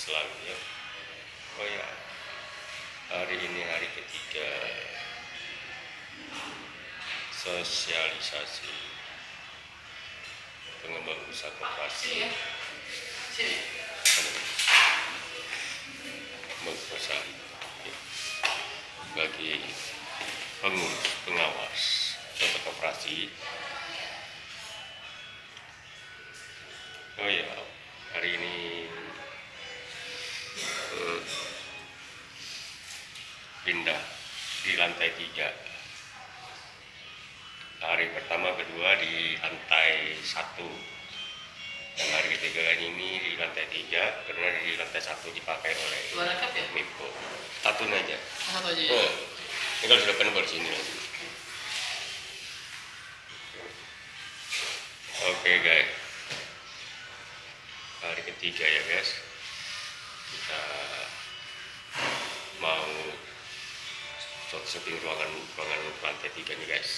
selalu ya. Oh ya, hari ini hari ketiga sosialisasi pengembang usaha koperasi usaha bagi pengurus pengawas atau koperasi. Oh ya, hari ini pindah di lantai 3. Hari pertama kedua di lantai 1, dan hari ketiga ini di lantai 3 karena di lantai 1 dipakai oleh Mipo. Satu aja. Oh, ini kalau sudah penuh sini lagi. Oke guys, hari ketiga ya guys, kita mau setting ruangan lantai 3 nih guys.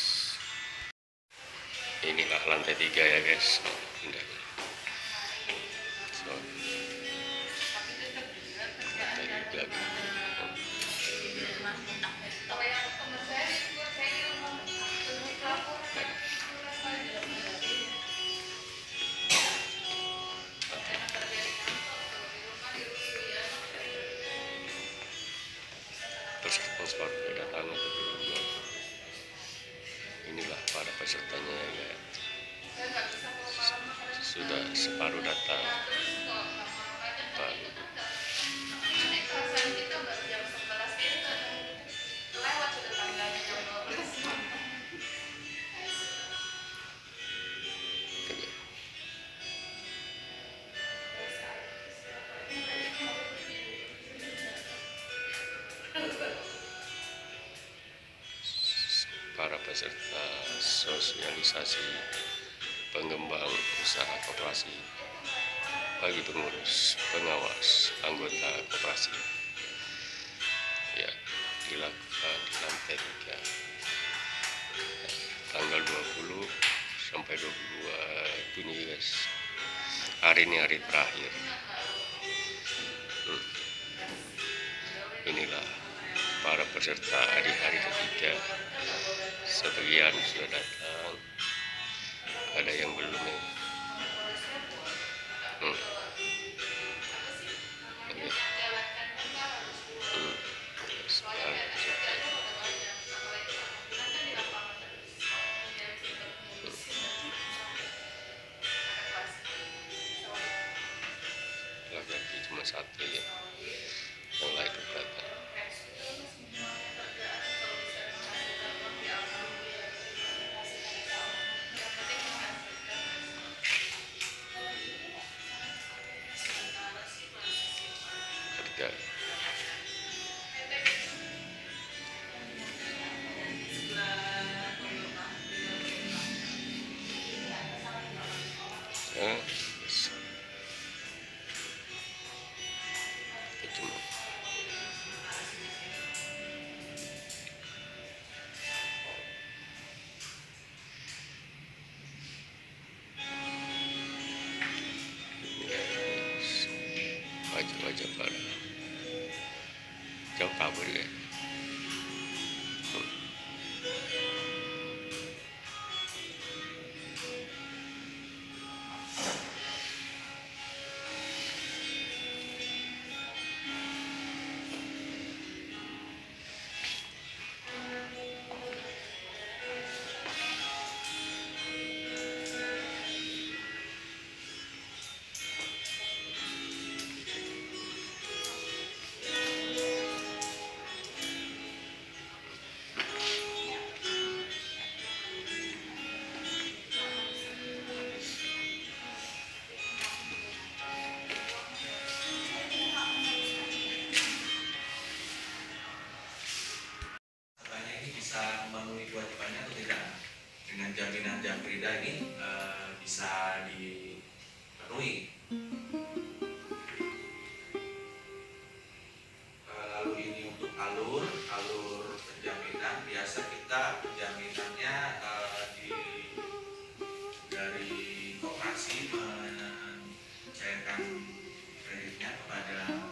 Inilah lantai 3 ya guys. Lantai 3. Sponsor kedatangan kedua. Inilah para pesertanya ya. Sudah separuh datang. Para peserta sosialisasi pengembang usaha koperasi bagi pengurus, pengawas, anggota koperasi ya, dilakukan di lantai 3 tanggal 20 sampai 22 Juni guys. Hari ini hari terakhir. Inilah para peserta di hari ketiga. Sebagian sudah datang, ada yang belum ya. Lagi cuma satu ya, yang lain datang. Ketiga. Wajah-wajah para jauh kabur ya. Memenuhi kewajibannya atau tidak, dengan jaminan Jamprida ini bisa dipenuhi. Lalu ini untuk alur penjaminan, biasa kita penjaminannya dari koperasi mencairkan kreditnya kepada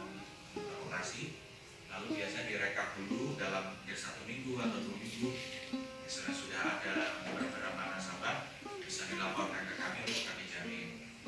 dilaporkan ke kami untuk kami jamin.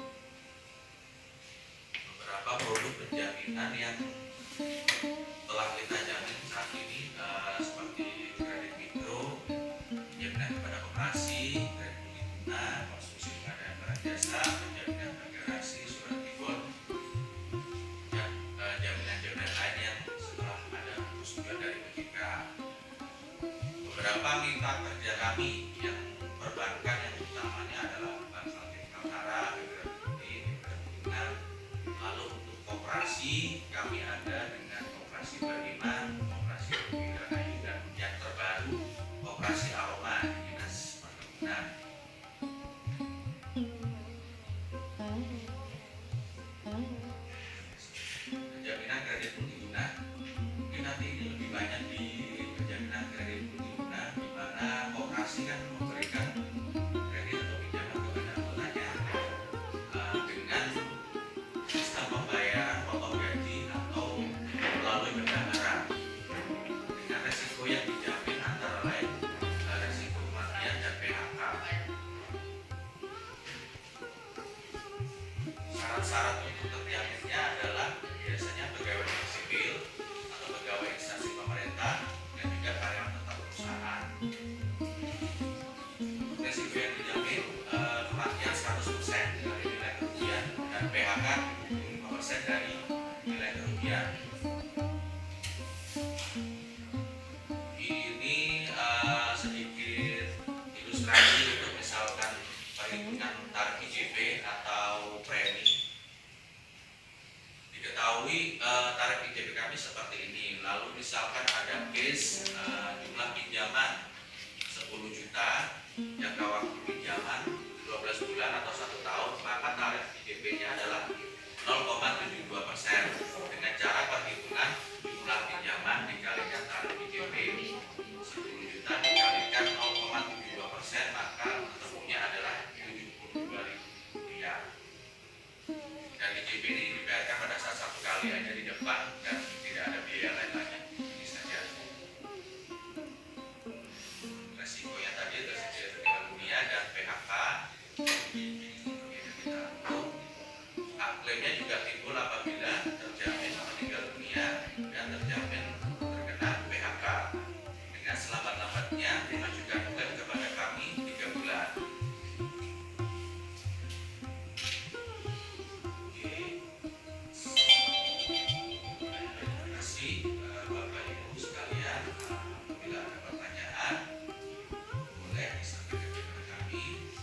Beberapa produk penjaminan yang telah kita jamin saat ini seperti kredit mikro, penjaminan kepada koperasi, kredit guna, konstruksi rumah dan barang jasa, penjaminan garasi, surat timbul, dan jaminan-jaminan lain yang setelah ada persetujuan dari OJK. Beberapa mitra kerja kami yang perbankan yang utamanya adalah Bank Salting Kaltara, BBRI, lalu untuk koperasi kami ada dengan koperasi Beriman, koperasi Wiranayu, dan yang terbaru koperasi Aroma Dinas Perkebunan. Penjaminan kredit multiguna, mungkin nanti ini lebih banyak di penjaminan kredit multiguna, di mana koperasi kan memberikan kredit atau pinjaman kepada anggotanya dengan sistem pembayaran potong gaji atau melalui bendahara dengan resiko yang dijamin antara lain resiko kematian dan PHK. Syarat-syarat untuk terjaminnya adalah biasanya pegawai negeri sipil atau pegawai instansi pemerintah dan juga karyawan tetap perusahaan. Resiko yang dijamin kematian 100% dari nilai kerugian dan PHK 25% dari nilai kerugian. Ini sedikit ilustrasi untuk misalkan perhitungan tarif IJP atau premi. Diketahui tarif IJP kami seperti ini. Lalu misalkan ada case jumlah pinjaman 10 juta, jangka waktu pinjaman 12 bulan atau 1 tahun, maka tarif IJP-nya adalah 0,72% dengan cara perhitungan jumlah pinjaman dikalikan tarif IJP 10 juta dikalikan 0,72%, maka ketemunya adalah Rp72.000. Dan IJP ini dibayarkan pada saat 1 kali aja di depan dan tidak ada biaya lain-lainnya. Ini saja. Resikonya tadi resiko dunia dan PHK. Klaimnya juga timbul apabila terjamin meninggal dunia dan terjamin terkena PHK dengan selambat-lambatnya mengajukan klaim kepada kami 3 bulan. Oke. Terima kasih Bapak Ibu sekalian. Apabila ada pertanyaan boleh disampaikan kepada kami.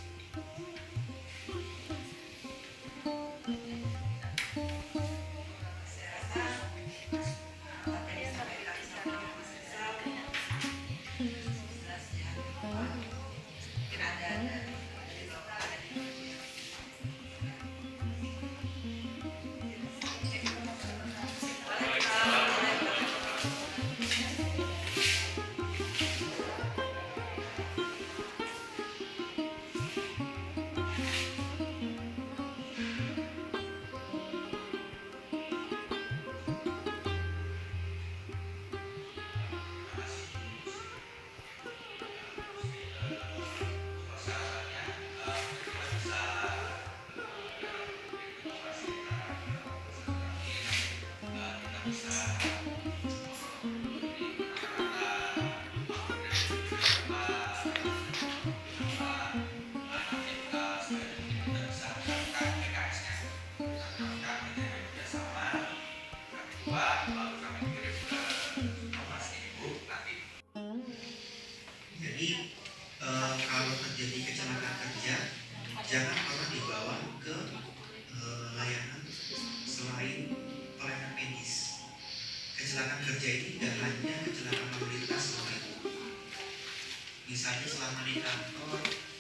Jadi kalau terjadi kecelakaan kerja, jangan pernah dibawa ke layanan selain pelayanan medis. Kecelakaan kerja ini tidak hanya kecelakaan lalu lintas, misalnya selama di kantor,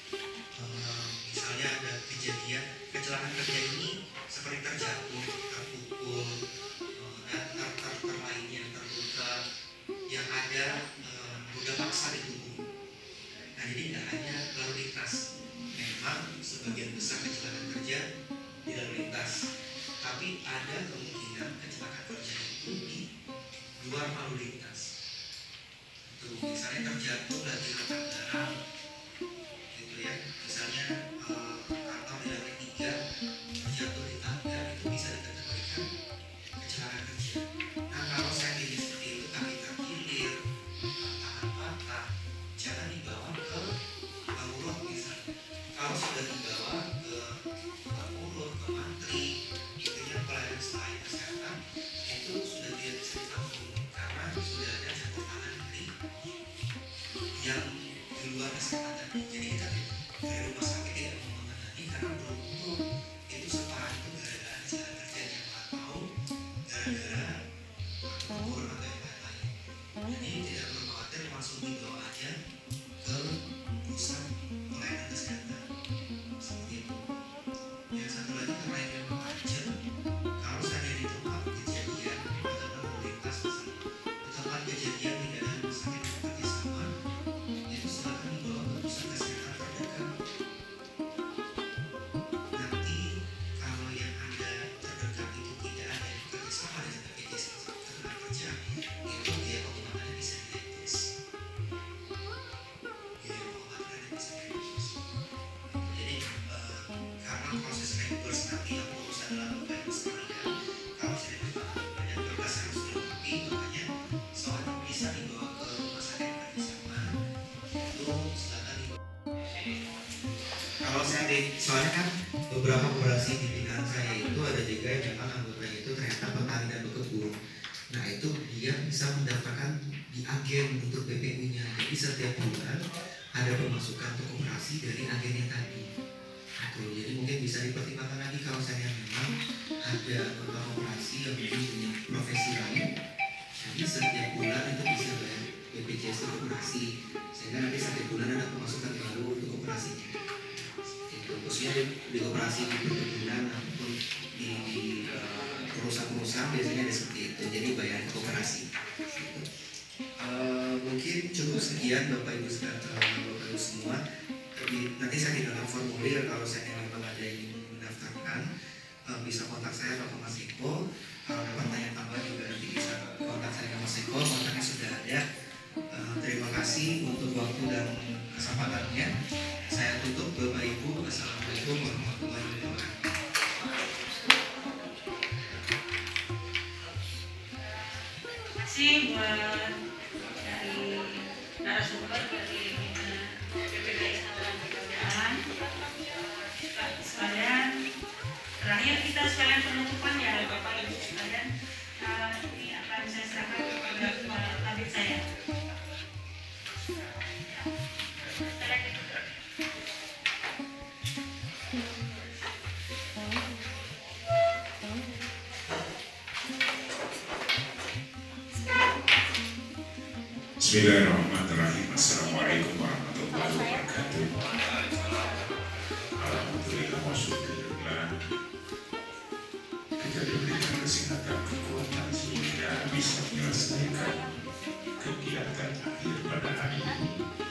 misalnya ada kejadian kecelakaan kerja ini seperti terjatuh, terpukul, dan lainnya terluka yang ada udah paksa di tubuh. Nah, jadi tidak hanya lalu lintas, memang sebagian besar kecelakaan kerja di lalu lintas, tapi ada kemungkinan kecelakaan kerja itu di luar lalu lintas. Itu misalnya terjatuh dan diletak darah, gitu ya. Misalnya sudah dibawa ke Gubernur, ke Menteri, intinya pelayanan selain kesehatan itu sudah tidak bisa ditampung karena sudah ada campur tangan dari yang di luar kesehatan tadi. Jadi kita dari rumah sakit tidak mau menangani karena belum tentu itu separah itu gara-gara jalan kerjanya atau gara-gara kurang atau yang lain-lain. Jadi tidak perlu khawatir, langsung dibawa aja ke pusat pelayanan kesehatan seperti itu. Yang satu lagi karena ini memang urgent, kalau saya di tempat kejadian atau lalu lintas di tempat kejadian tidak ada rumah sakit seperti sama, itu silakan dibawa ke pusat kesehatan terdekat. Nanti kalau yang ada terdekat itu tidak ada yang bekerja sama dengan BPJS Ketenagakerja, itu biaya pengobatannya bisa direduksi. Biaya pengobatannya bisa direduksi. Jadi karena proses reimburse nanti yang urus adalah Bapak Ibu sekalian, kalau saya bertanya banyak berkas harus dilengkapi, makanya soalnya bisa dibawa ke rumah sakit kerjasama itu silakan dibawa. Kalau saya soalnya kan beberapa operasi di pimpinan saya itu ada juga yang memang anggota itu ternyata petani dan berkebun. Nah itu dia bisa mendaftarkan di agen untuk BPU-nya. Jadi setiap bulan ada pemasukan untuk koperasi dari agennya tadi. Jadi mungkin bisa dipertimbangkan lagi kalau saya memang ada anggota koperasi yang punya profesi lain. Jadi setiap bulan itu bisa bayar BPJS koperasi. Sehingga nanti setiap bulan ada pemasukan baru untuk koperasinya. Khususnya di koperasi di perkebunan ataupun di perusahaan-perusahaan biasanya ada seperti itu. Jadi bayar koperasi. Mungkin cukup sekian Bapak Ibu semua. Nanti saya di dalam formulir kalau saya memang ada yang ingin mendaftarkan bisa kontak saya atau Mas Eko. Kalau ada pertanyaan tambahan juga nanti bisa kontak saya Mas Eko. Kontaknya sudah ada. Terima kasih untuk waktu dan kesempatannya. Saya tutup Bapak Ibu. Assalamualaikum warahmatullahi wabarakatuh. Terima kasih buat dari narasumber dari BPJS Ketenagakerjaan. Sekalian, terakhir kita sekalian penutupan ya Bapak Ibu sekalian. Ini akan saya serahkan kepada tabib saya. Bismillahirrahmanirrahim. Assalamualaikum warahmatullahi wabarakatuh. Alhamdulillah wasyukurillah. Kita diberikan kesehatan, kekuatan sehingga bisa menyelesaikan kegiatan akhir pada hari ini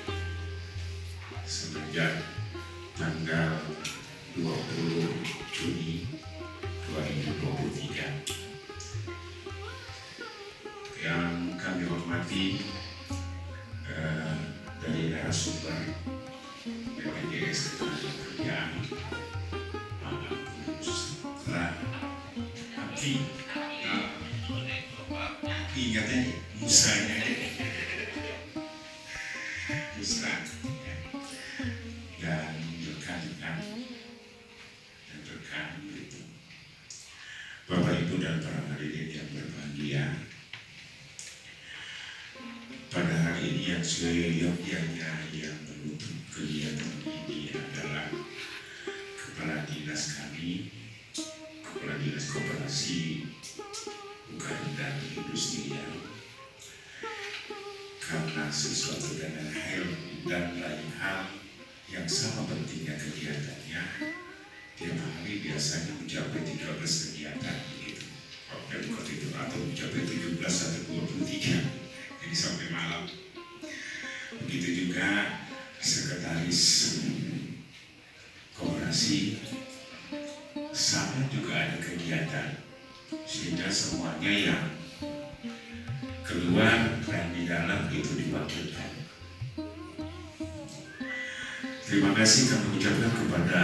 semenjak tanggal 20 Juni 2023. Yang kami hormati dari narasumber BPJS Ketenagakerjaan, Pak Setelah ingat aja musanya Musa dan rekan itu Bapak Ibu dan para hadirin yang berbahagia. Pada hari ini yang seyogyanya yang menutup kegiatan ini adalah Kepala Dinas kami, Kepala Dinas Koperasi UKM dan Industrial. Karena sesuatu dengan hal dan lain hal yang sama pentingnya kegiatannya, tiap hari biasanya mencapai 13 kegiatan begitu. Pemkot itu atau mencapai 17 atau 23. Jadi sampai malam. Begitu juga sekretaris koperasi sama juga ada kegiatan, sehingga semuanya yang keluar dan di dalam itu diwakilkan. Terima kasih kami ucapkan kepada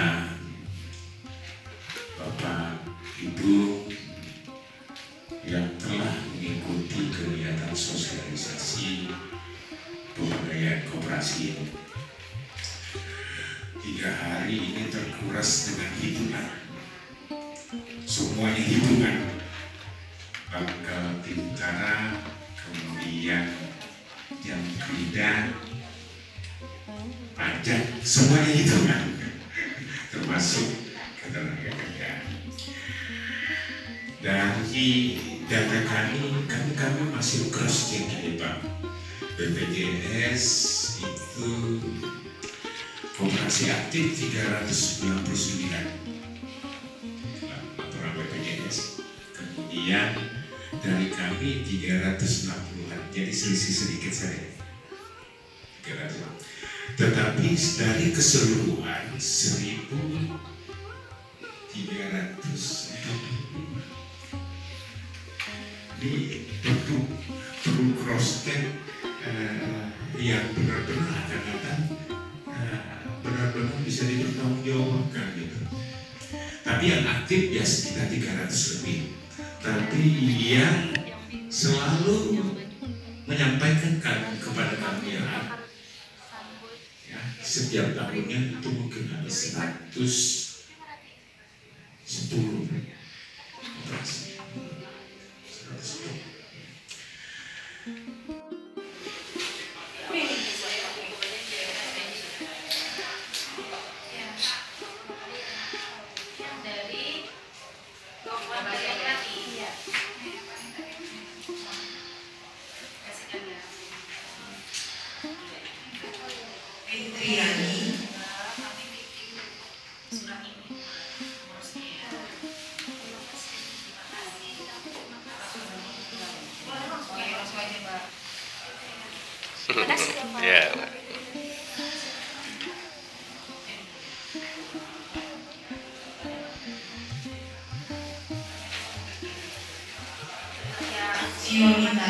Bapak Ibu yang telah mengikuti kegiatan sosialisasi pemberdayaan koperasi ini. 3 hari ini kongres dengan hitungan. Semuanya hitungan. Bakal Bintara, kemudian jam kerja, pajak, semuanya hitungan. Termasuk ketenaga kerjaan. Dari data kami masih cross check ini Pak. BPJS itu koperasi aktif 399 laporan BPJS. Kemudian dari kami 360-an, jadi selisih sedikit saja. 300. Tetapi dari keseluruhan 1.300 ini perlu cross check yang benar-benar kadang-kadang benar-benar bisa dipertanggungjawabkan gitu. Tapi yang aktif ya sekitar 300 lebih. Tapi yang selalu menyampaikan kepada kami ya setiap tahunnya itu mungkin ada 110 operasi. 110. Ya. Yolita.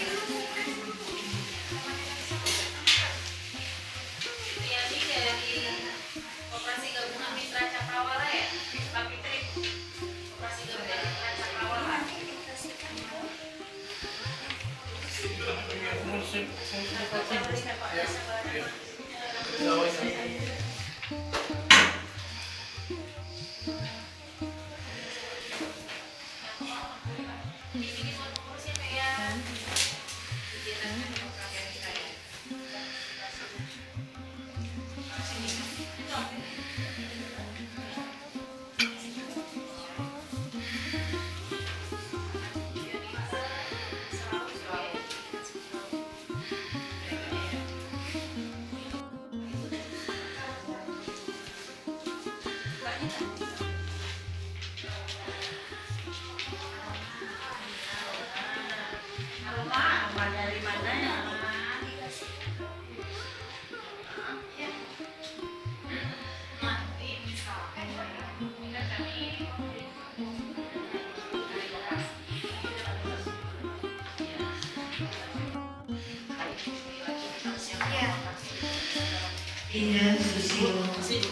Indah Susiwati.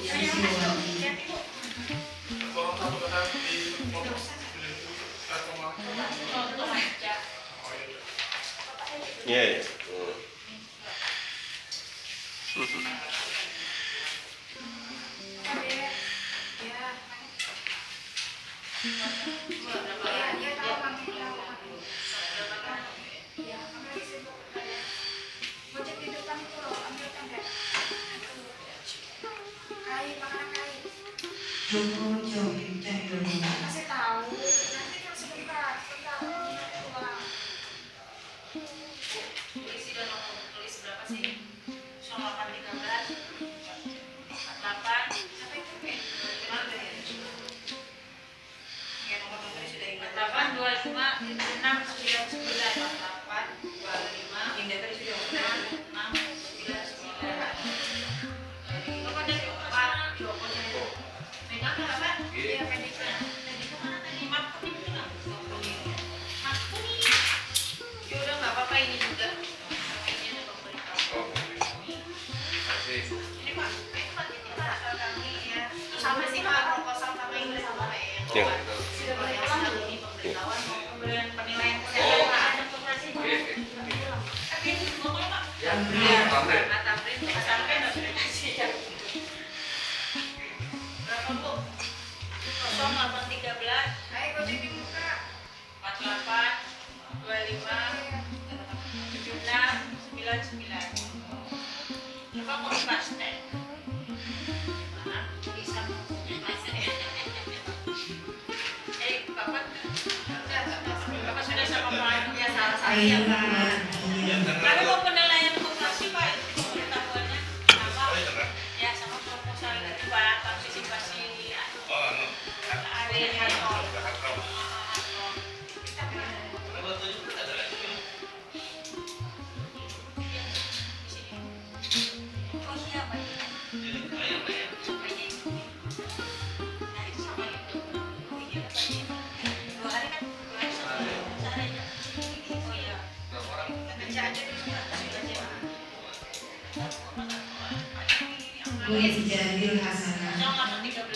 Iya, ya. Kasih tahu nanti kalau sebentar polisi dan tulis berapa sih? 0813 48 sampai itu ya nomor sudah ingat 8 25 6 9 9 48 25 Indah tadi sudah 6 berapa Ayo gocek di muka. 48 25 76 99. Coba mau pasti. Bisa Bapak sudah sama Pak ya salah saya Pak. Kami mau penilaian koperasi Pak, pengetahuannya apa? Ya sama proposal itu Pak, partisipasi area kantor. Oh iya Pak. Jadil Hasanah 0813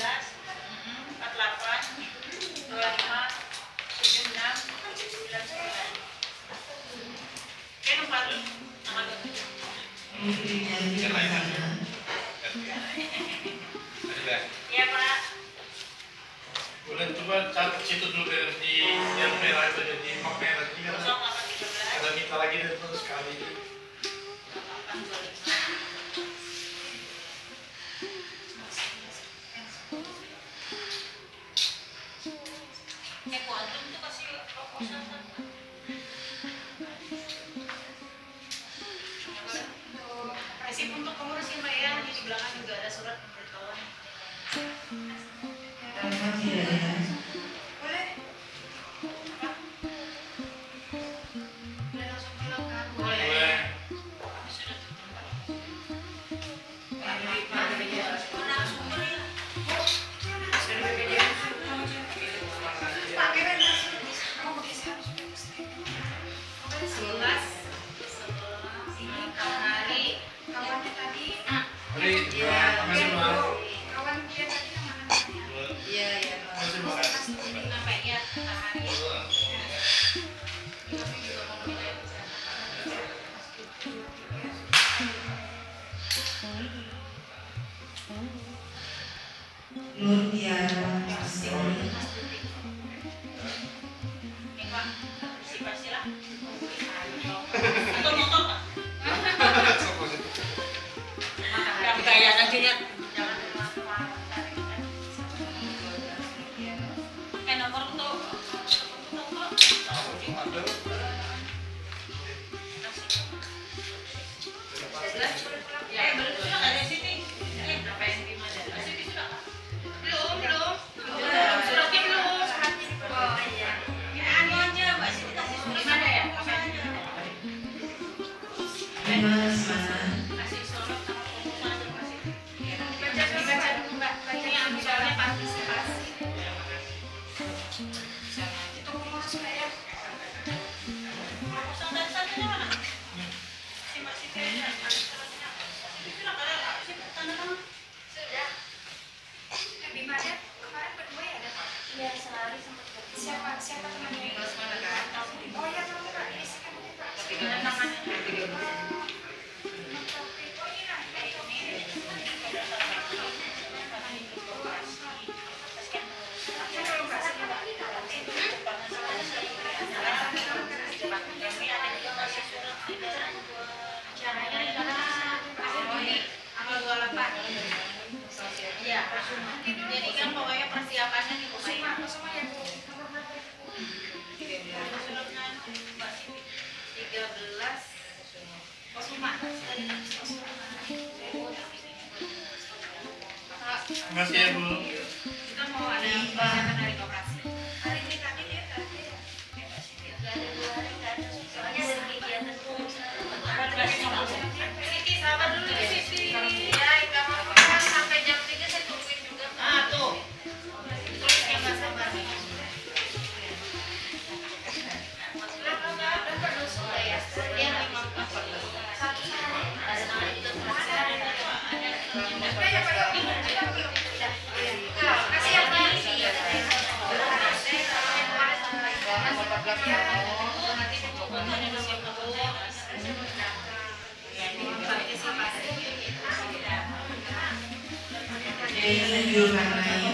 48 25 76 99. Kan nomor Jadil Hasanah. ya Pak. Boleh coba cari situ dulu biar di yang merah itu jadi map merah ini kan 0813 ada minta lagi dan terus sekali. Kuantum tuh kasih proposal kan. Resip untuk pengurus ya Mbak ya, di belakang juga ada surat pemberitahuan. Telepon tidak ada. Boleh? Boleh langsung pulang kan? Boleh. Sudah. Langsung boleh. Hari dua, makasih Mbak. Kawan dia tadi kemana? Iya, iya. Makasih Mbak. Sampai ya, hari. Nur Tiara Astri. Mas mana? Siapa temannya? Oh ya, kamu Kak, ini sekarang Iya, jadi kan pokoknya persiapannya di rumah ya. Surat 13 Osuma. Makasih ya Bu. Kita mau ada persiapan hari koperasi. Hari ini tadi dia tadi ya. Gak ada 2 hari nggak ada. Soalnya dari kegiatan Siti sabar dulu Siti. Ya, kamu kan sampai jam 3 saya tungguin juga. Ah tuh. Terus yang nggak sabar. Udah penuh ya. Dia 5 satu ada hari juga kasih ya Pak. Jadi 7 karena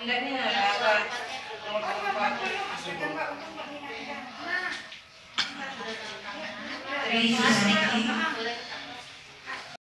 Enggak nih apa? Tri Susniki